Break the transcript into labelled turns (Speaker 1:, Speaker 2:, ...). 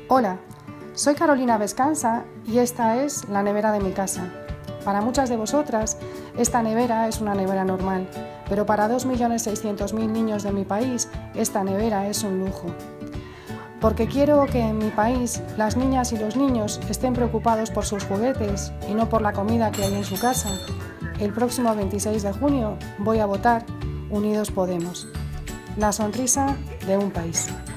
Speaker 1: Hola, soy Carolina Vescansa y esta es la nevera de mi casa. Para muchas de vosotras, esta nevera es una nevera normal, pero para 2.600.000 niños de mi país, esta nevera es un lujo. Porque quiero que en mi país las niñas y los niños estén preocupados por sus juguetes y no por la comida que hay en su casa. El próximo 26 de junio voy a votar Unidos Podemos. La sonrisa de un país.